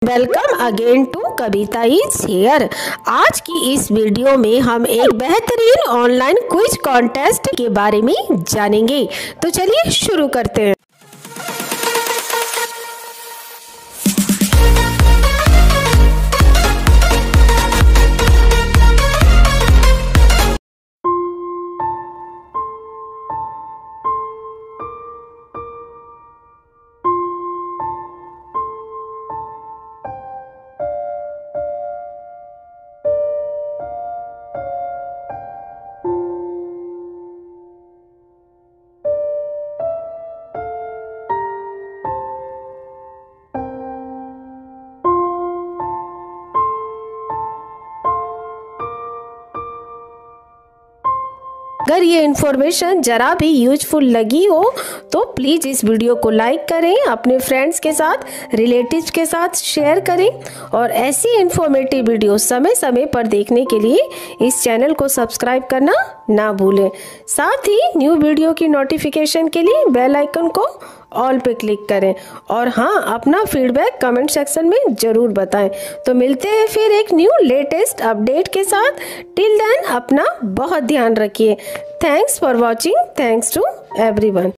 Welcome again to Kavita is here. आज की इस वीडियो में हम एक बेहतरीन ऑनलाइन क्विज कॉन्टेस्ट के बारे में जानेंगे। तो चलिए शुरू करते हैं। अगर ये इन्फॉर्मेशन ज़रा भी यूजफुल लगी हो तो प्लीज़ इस वीडियो को लाइक करें, अपने फ्रेंड्स के साथ, रिलेटिव्स के साथ शेयर करें और ऐसी इन्फॉर्मेटिव वीडियो समय समय पर देखने के लिए इस चैनल को सब्सक्राइब करना ना भूलें। साथ ही न्यू वीडियो की नोटिफिकेशन के लिए बेल आइकन को ऑल पे क्लिक करें और हाँ, अपना फीडबैक कमेंट सेक्शन में ज़रूर बताएं। तो मिलते हैं फिर एक न्यू लेटेस्ट अपडेट के साथ। टिल देन अपना बहुत ध्यान रखिए। Thanks for watching. Thanks to everyone.